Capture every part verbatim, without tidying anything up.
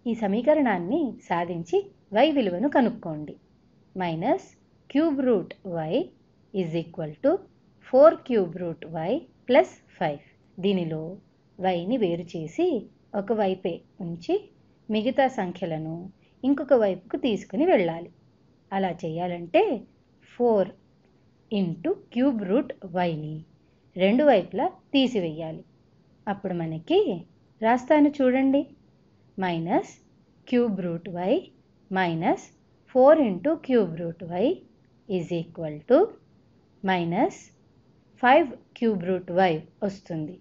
ఈ సమీకరణాన్ని సాధించి y విలువను కనుక్కోండి. Minus cube root y is equal to four cube root y plus five. దీనిలో వైని వేరు చేసి ఒకవైపే ఉంచి మిగతా సంఖ్యలను ఇంకొక వైపుకు తీసుకుని వెళ్ళాలి. అలా చేయాలంటే ఫోర్ ఇంటూ క్యూబ్ రూట్ వైని రెండు వైపులా తీసివేయాలి. అప్పుడు మనకి రాస్తాను చూడండి. Minus cube root y minus four into cube root y is equal to minus five cube root y వస్తుంది.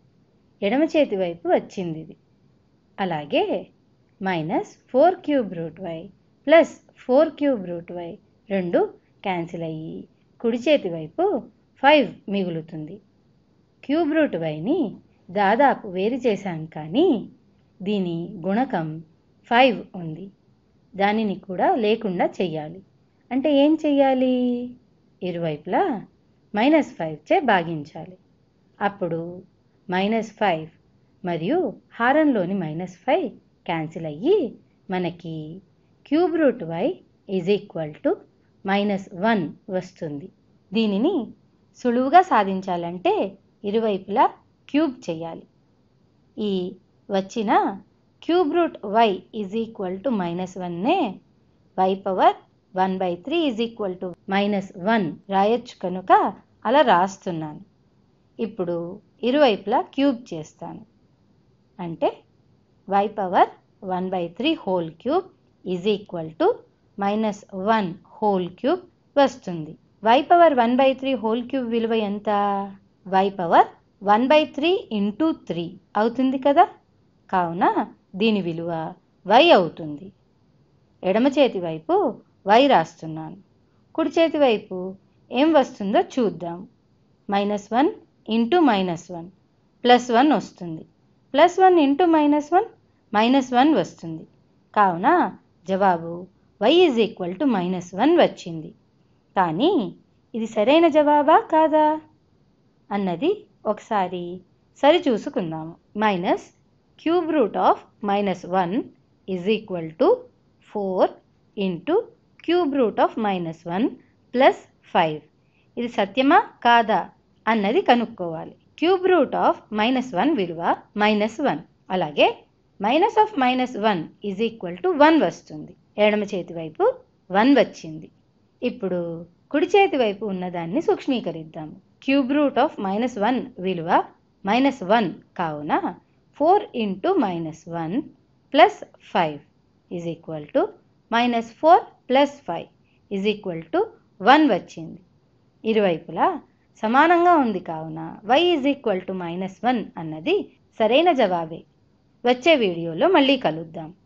ఎడమ చేతి వైపు వచ్చింది ఇది. అలాగే minus four cube root y plus four cube root y రెండు క్యాన్సిల్ అయ్యి కుడి చేతి వైపు ఫైవ్ మిగులుతుంది. క్యూబ్ రూట్ వైని దాదాపు వేరు చేశాం, కానీ దీని గుణకం ఫైవ్ ఉంది. దానిని కూడా లేకుండా చెయ్యాలి. అంటే ఏం చెయ్యాలి? ఇరువైపులా మైనస్ ఫైవ్ చే భాగించాలి. అప్పుడు మైనస్ ఫైవ్ మరియు హారంలోని మైనస్ ఫైవ్ క్యాన్సిల్ అయ్యి మనకి cube root y is equal to minus one వస్తుంది. దీనిని సులువుగా సాధించాలంటే ఇరువైపులా క్యూబ్ చేయాలి. ఈ వచ్చిన cube root y is equal to minus వన్నే y power one by three is equal to minus one రాయొచ్చు కనుక అలా రాస్తున్నాను. ఇప్పుడు ఇరువైపులా క్యూబ్ చేస్తాను. అంటే y power one by three whole cube is equal to minus one whole cube వస్తుంది. Y power one by three whole cube విలువ ఎంత? Y power one by three into three అవుతుంది కదా. కావున దీని విలువ వై అవుతుంది. ఎడమ చేతి వైపు వై రాస్తున్నాను. కుడి చేతి వైపు ఏం వస్తుందో చూద్దాం. Minus one into minus one plus one వస్తుంది. Plus one into minus one minus one వస్తుంది. కావున జవాబు y is equal to minus one వచ్చింది. కానీ ఇది సరైన జవాబా కాదా అన్నది ఒకసారి సరిచూసుకుందాము. Minus cube root of minus one is equal to four into cube root of minus one plus five. ఇది సత్యమా కాదా అన్నది కనుక్కోవాలి. Cube root of minus one విలువ మైనస్ వన్. అలాగే minus of minus one is equal to one వస్తుంది. ఎడమ చేతి వైపు వన్ వచ్చింది. ఇప్పుడు కుడి చేతి వైపు ఉన్నదాన్ని సూక్ష్మీకరిద్దాము. Cube root of minus one విలువ మైనస్ వన్ కావున four into minus one plus five is equal to minus four plus five is equal to one వచ్చింది. ఇరువైపులా సమానంగా ఉంది కావున y is equal to minus one అన్నది సరైన జవాబే. వచ్చే వీడియోలో మళ్ళీ కలుద్దాం.